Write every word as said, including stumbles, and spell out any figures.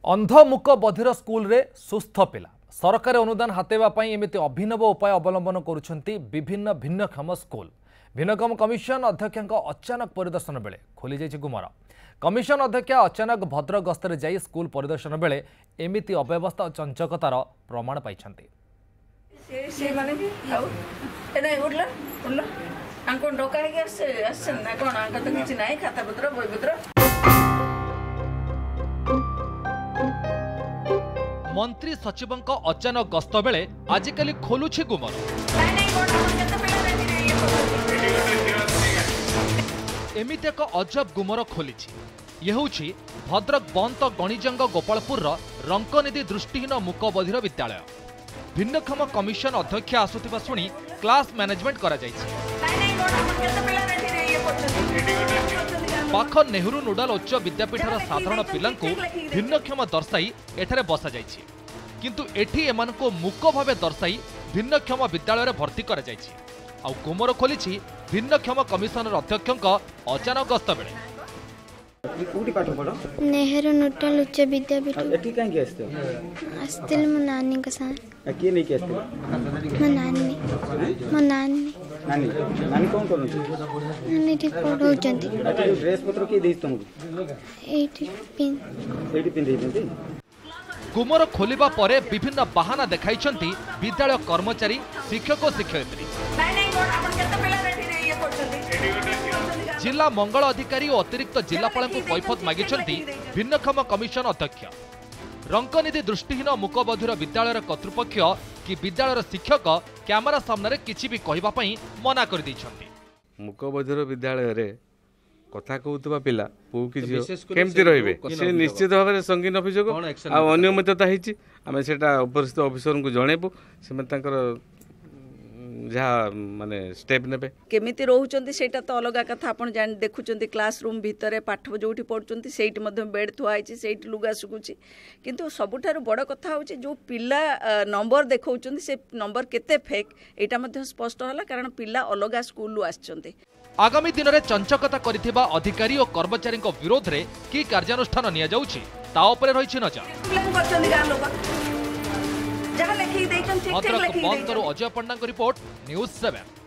अंधमुक बधिर स्कूल रे सुस्थ पिला सरकारी अनुदान हातेवा एमती अभिनव उपाय अवलंबन करुछंती विभिन्न भिन्नक्षम स्कूल। भिन्नक्षम कमिशन अध्यक्ष अचानक परिदर्शन बेले खोली जाइछि गुमर। कमिशन अध्यक्ष अचानक भद्रक गस्तर जाई स्कूल परिदर्शन बेले एमती अव्यवस्था और चंचकतार प्रमाण पाइछंती। मंत्री सचिव अचानक गस्त बेले आजिकाली खोलुछि गुमर। एमिति एक अजब गुमर खोलिछि। यह होछि भद्रक बंत गणिजंग गोपालपुर रंकनिधि दृष्टिहीन मूक बधिर विद्यालय। भिन्नक्षम कमिशन अध्यक्ष आसुथिबा सुनी क्लास मैनेजमेंट करा जाइछि। पाख नेहरू नोडाल उच्च विद्यापीठर साधारण पिलांकु भिन्नक्षम दर्शाई एठारे बसा जाइछि, किंतु एठी एमानको मूक भावे दर्शाई भिन्नक्षम विद्यालय भर्ती करा जाइछि। आ गुमर खोलिछि भिन्नक्षम कमिशनर अध्यक्षक अचानक गस्त बेले। कोठी पाठ पढ नेहरू नोडाल उच्च विद्यापीठ एठी काहे के आस्ते आस्ते मो नानी के साथ आ के नै के आस्ते मो नानी मो नानी नानी नानी कोन करन नानी ठीक पढौ जंती अच्छा ड्रेस पत्र के देइस तुमको एटी पिन एटी पिन देइते। गुमर खोलिबा परे विभिन्न बहाना देखाइछंती विद्यालय कर्मचारी शिक्षक और शिक्षयित्री। जिला मंगल अधिकारी और अतिरिक्त जिलापाल को कैफत मागिछंती भिन्नक्षम कमिशन अध्यक्ष। रंकनिधि दृष्टिहीन मूक बधिर विद्यालय कर्तृपक्ष कि विद्यालय शिक्षक कैमेरा सामने किछि भी कहिबा पई मना कर दैछंती। मूक बधिर विद्यालय रे कथा कहूतबा पिला पु कि केमति रहिबे से निश्चित भाव में संगीन अभियोग आ अनियमितता हिची आमे सेटा उपस्थित ऑफिसर को जणेबु से तांकर जहाँ माने स्टेप नेबे केमिति रहउचंती सेटा तो अलग कथा। आपण जान देखुचंती क्लासरूम भितरे पाठ जोठी पढुचंती सेठी मध्ये बेड थुआइची सेठी लुगा सुकुची, किंतु सबुठारु बड़ कथा होची जो पिला नंबर देखौचंती से नंबर केते फेक एटा मध्ये स्पष्ट होला, कारण पिला अलग स्कूल लु आछचंती। आगामी दिन में चंचकता करिथिबा अधिकारी और कर्मचारी विरोध में कि कार्यानुष्ठान निया जाउछि ता उपरे रहिछि नजर। भद्रक बंदर Ajay Panda report news seven.